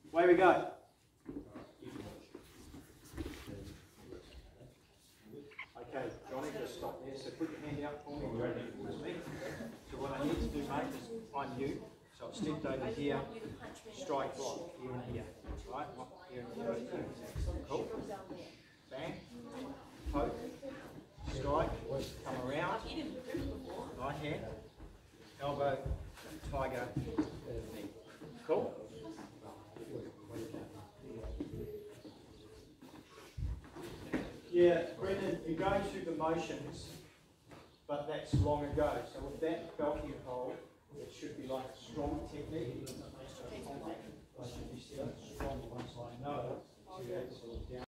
Away we go. Okay, Johnny, just stop there. So put your hand out for me and direct it towards me. So what I need to do, mate, is I'm you. So I've stepped over here, strike block, here and here. Right? Here and here. Cool. Bang. Poke. Strike. Come around. Right hand. Elbow. Tiger. Knee. Cool? Yeah, Brendan, you're going through the motions, but that's long ago. So with that belt you hold, it should be like a strong technique. It should be strong once I know. So you have to sort of down.